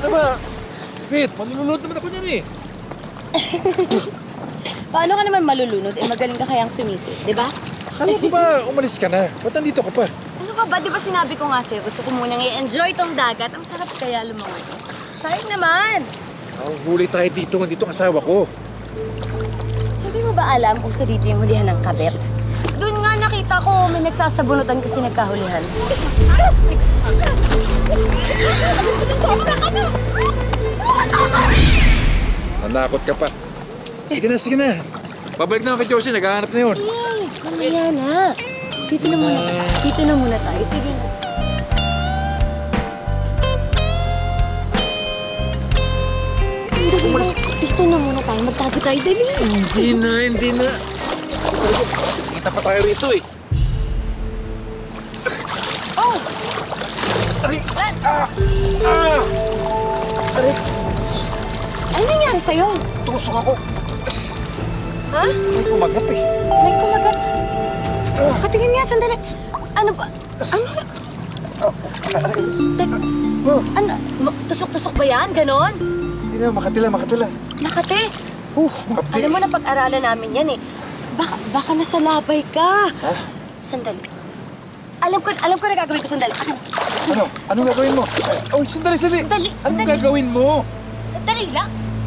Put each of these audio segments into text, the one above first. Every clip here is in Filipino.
Ano ba? Wait, malulunod naman ako niyan eh. Paano ka naman malulunod? Eh, magaling ka kayang sumisid, di ba? Akala ko ba umalis ka na? Ba't nandito ka pa? Ano ka ba? Di ba sinabi ko nga sa'yo, gusto ko munang i-enjoy tong dagat. Ang sarap kaya lumangoy. Sayang naman. Oh, huli tayo dito. Nandito ang asawa ko. Hindi mo ba alam, uso dito yung hulihan ng kabet? Doon nga nakita ko, may nagsasabunutan kasi nagkahulihan. Sobra ka na! Nanakot ka pa. Sige na. Pabalik na ako kay Josie. Naghahanap na yun. Ay, mamaya na. Dito na muna tayo. Dito na muna tayo. Sige na. Dito na muna tayo. Magtago tayo. Dali. Hindi na. Kita pa tayo rito eh. Oh! Aray! Aray! Ano nangyari sa'yo? Tusok ako. Ha? May kumagat eh. May kumagat. Patingin nga, sandali. Ano ba? Ano? Ano? Tusok-tusok ba yan? Ganon? Hindi na, Makati lang. Makati? Makati. Alam mo, napag-aralan namin yan eh. Baka nasa labay ka. Ha? Sandali. Alam ko na gagawin ko. Sandali. Ano? Anong gagawin mo? Oh, sandali. Anong gagawin mo? Sandali lang.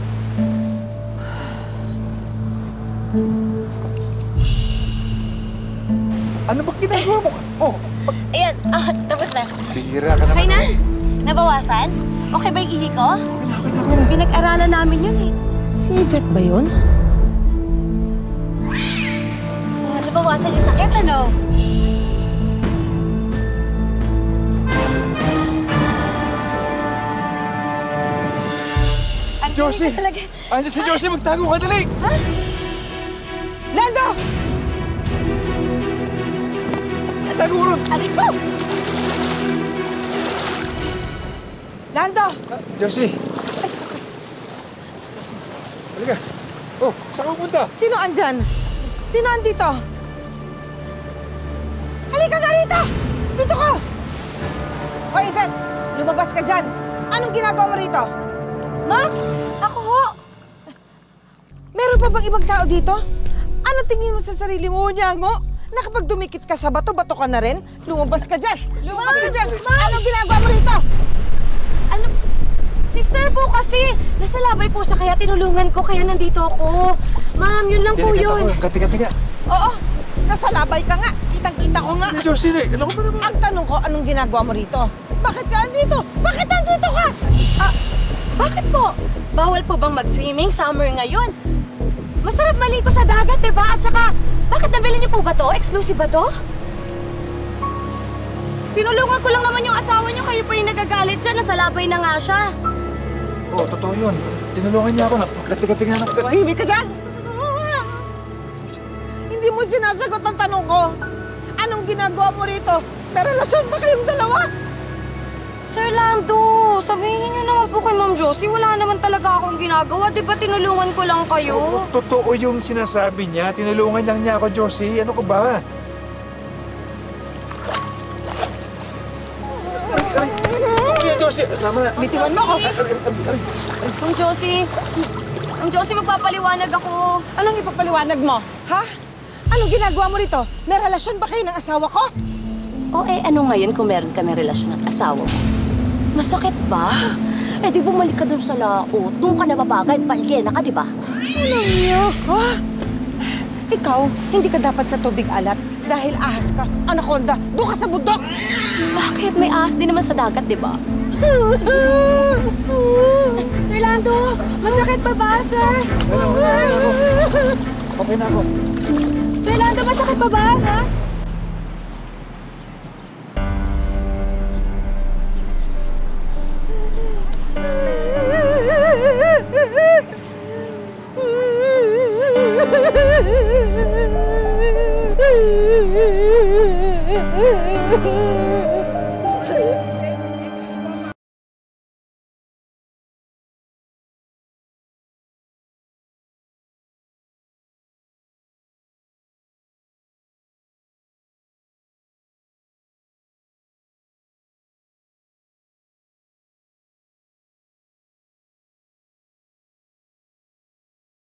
Ano ba ginagawa mo? Oh, Ayan, tapos na. bihira ka naman. Okay na? Nabawasan? Okay ba yung ihi ko? Pinag-aralan namin yun eh. Si Yvette ba yun? Nabawasan yung sakit, ano? Josie! Andiyan si Josie! Magtago ka, dali! Ha? Lando! Tago ko ron! Aray ko! Lando! Josie! Halika! Oh, saan ka punta? Sino andyan? Sino andito? Halika nga rito! Dito ko! O, Yvette, lumabas ka dyan. Anong ginagawa mo rito? Ma! Ako ho! Meron pa bang ibang tao dito? Ano tingin mo sa sarili mo, Nyango? Na kapag dumikit ka sa bato ka na rin? Lumabas ka dyan! Lumabas ka dyan! Anong ginagawa mo rito? Ano? Si Sir po kasi. Nasa labay po siya kaya tinulungan ko kaya nandito ako. Ma'am, yun lang po yun. Katiga. Oo, nasa labay ka nga. Kitang-kita ko nga. Josie, alam ko ba naman? Ang tanong ko, anong ginagawa mo rito? Bakit ka andito? Bakit andito ka? Bakit po? Bawal po bang mag-swimming? Summer ngayon. Masarap maligo sa dagat, diba? At saka, bakit nabili niyo po ba to? Exclusive ba to? Tinulungan ko lang naman yung asawa niyo. Kayo pa yung nagagalit siya. Nasa labay na nga siya. Oo, totoo yun. Tinulungan niya ako. Katiga na. Mahimik ka dyan! Hindi mo sinasagot ang tanong ko. Anong ginagawa mo rito? May relasyon ba kayong dalawa? Sir Lando, sabihin niyo naman po kay Ma'am Josie, wala naman talaga akong ginagawa. Di ba tinulungan ko lang kayo? Totoo yung sinasabi niya. Tinulungan lang niya ako, Josie. Ano ko ba? Josie, tama na. Bitiwan mo ako. Ma'am Josie, magpapaliwanag ako. Anong ipapaliwanag mo? Ha? Anong ginagawa mo rito? May relasyon ba kayo ng asawa ko? O ano ngayon kung meron kami relasyon ng asawa mo? Masakit ba? Eh di bumalik ka dun sa laot. Doon ka na babagay, palyena ka, di ba? Ano niyo? Ha? Ikaw, hindi ka dapat sa tubig alat dahil ahas ka, anaconda. Doon ka sa bundok! Bakit? May ahas din naman sa dagat, di ba? Sir Lando, masakit pa ba, sir? Okay na ako. Sir Lando, masakit pa ba, ha?